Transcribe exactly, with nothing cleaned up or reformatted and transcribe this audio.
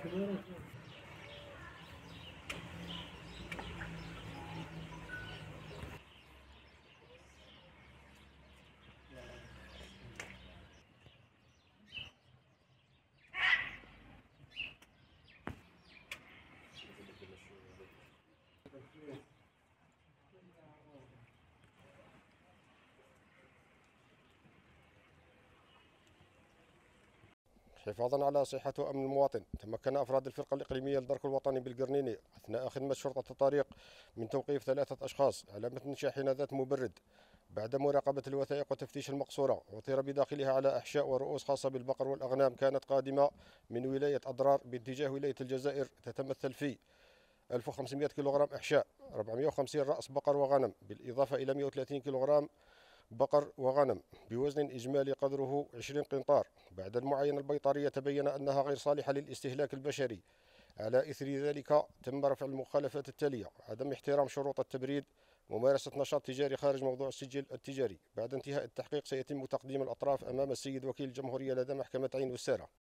حفاظا على صحة وأمن المواطن، تمكن أفراد الفرقة الإقليمية للدرك الوطني بالقرنيني أثناء خدمة شرطة الطريق من توقيف ثلاثة أشخاص على متن شاحنة ذات مبرد بعد مراقبة الوثائق وتفتيش المقصورة، وطير بداخلها على أحشاء ورؤوس خاصة بالبقر والأغنام كانت قادمة من ولاية أضرار باتجاه ولاية الجزائر، تتمثل في ألف وخمسمائة كيلوغرام أحشاء، أربعمائة وخمسين رأس بقر وغنم، بالإضافة إلى مائة وثلاثين كيلوغرام بقر وغنم بوزن إجمالي قدره عشرين قنطار. بعد المعاينة البيطرية تبين أنها غير صالحة للاستهلاك البشري. على إثر ذلك تم رفع المخالفات التالية: عدم احترام شروط التبريد، ممارسة نشاط تجاري خارج موضوع السجل التجاري. بعد انتهاء التحقيق سيتم تقديم الأطراف أمام السيد وكيل الجمهورية لدى محكمة عين والسارة.